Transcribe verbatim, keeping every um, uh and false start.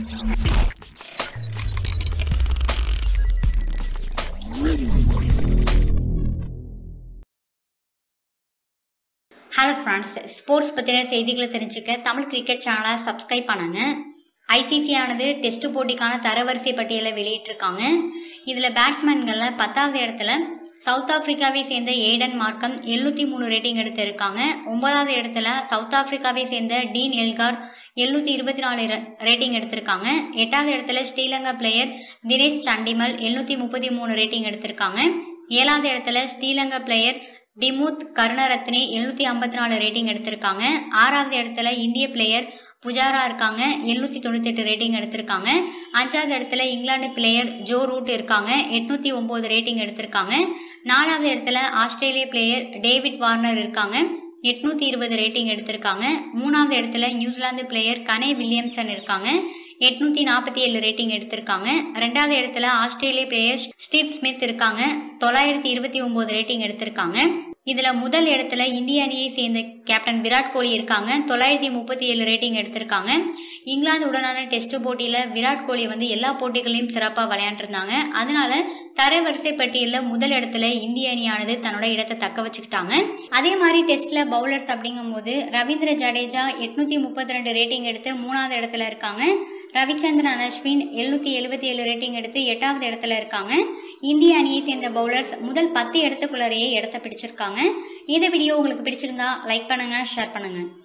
Hello friends, sports பற்றின செய்திகளை தெரிஞ்சுக்க தமிழ் கிரிக்கெட் சேனலை சப்ஸ்கிரைப் பண்ணுங்க. ஐசிசி ஆனது டெஸ்ட் போட்டிக்கான தரவரிசை பட்டியலை வெளியிட்டிருக்காங்க. இதில் பேட்ஸ்மேன்களில் பத்தாவது இடத்துல சவுத் ஆப்பிரிக்காவை சேர்ந்த ஏடன் மார்க்கம் எழுநூற்றி மூணு ரேட்டிங் எடுத்திருக்காங்க. ஒன்பதாவது இடத்துல சவுத் ஆப்பிரிக்காவை சேர்ந்த டீன் எல்கார் எழுநூற்றி இருபத்தி நாலு ரேட்டிங் எடுத்திருக்காங்க. எட்டாவது இடத்துல ஸ்ரீலங்கா பிளேயர் தினேஷ் சண்டிமல் எழுநூற்றி முப்பத்தி மூணு ரேட்டிங் எடுத்திருக்காங்க. ஏழாவது இடத்துல ஸ்ரீலங்கா பிளேயர் டிமுத் கருணரத்னே எழுநூற்றி ஐம்பத்தி நாலு ரேட்டிங் எடுத்திருக்காங்க. ஆறாவது இடத்துல இந்திய பிளேயர் புஜாரா இருக்காங்க, எழுநூற்றி தொண்ணூற்றி எட்டு ரேட்டிங் எடுத்திருக்காங்க. அஞ்சாவது இடத்துல இங்கிலாந்து பிளேயர் ஜோ ரூட் இருக்காங்க, எட்நூற்றி ஒம்பது ரேட்டிங் எடுத்திருக்காங்க. நாலாவது இடத்துல ஆஸ்திரேலிய பிளேயர் டேவிட் வார்னர் இருக்காங்க, எட்நூற்றி இருபது ரேட்டிங் எடுத்திருக்காங்க. மூணாவது இடத்துல நியூசிலாந்து பிளேயர் கனே வில்லியம்சன் இருக்காங்க, எட்நூற்றி நாற்பத்தி ஏழு ரேட்டிங் எடுத்திருக்காங்க. ரெண்டாவது இடத்துல ஆஸ்திரேலிய பிளேயர் ஸ்டீவ் ஸ்மித் இருக்காங்க, தொள்ளாயிரத்தி இருபத்தி ஒன்பது ரேட்டிங் எடுத்திருக்காங்க. இதுல முதல் இடத்துல இந்திய அணியை சேர்ந்த கேப்டன் விராட் கோலி இருக்காங்க, தொள்ளாயிரத்தி முப்பத்தி ஏழு ரேட்டிங் எடுத்திருக்காங்க. இங்கிலாந்து உடனான டெஸ்ட் போட்டியில விராட் கோலி வந்து எல்லா போட்டிகளையும் சிறப்பாக விளையாண்டிருந்தாங்க. அதனால தரவரிசை பட்டியலில் முதல் இடத்துல இந்திய அணியானது தன்னோட இடத்தை தக்க வச்சுக்கிட்டாங்க. அதே மாதிரி டெஸ்ட்ல பவுலர்ஸ் அப்படிங்கும் போது ரவீந்திர ஜடேஜா எட்நூத்தி முப்பத்தி ரெண்டு ரேட்டிங் எடுத்து மூணாவது இடத்துல இருக்காங்க. ரவிச்சந்திரன் அஸ்வின் எழுநூத்தி எழுபத்தி ஏழு ரேட்டிங் எடுத்து எட்டாவது இடத்துல இருக்காங்க. இந்திய அணியை சேர்ந்த பவுலர்ஸ் முதல் பத்து இடத்துக்குள்ளரையே இடத்தை பிடிச்சிருக்காங்க. இந்த வீடியோ உங்களுக்கு பிடிச்சிருந்தா லைக் பண்ணுங்க, ஷேர் பண்ணுங்க.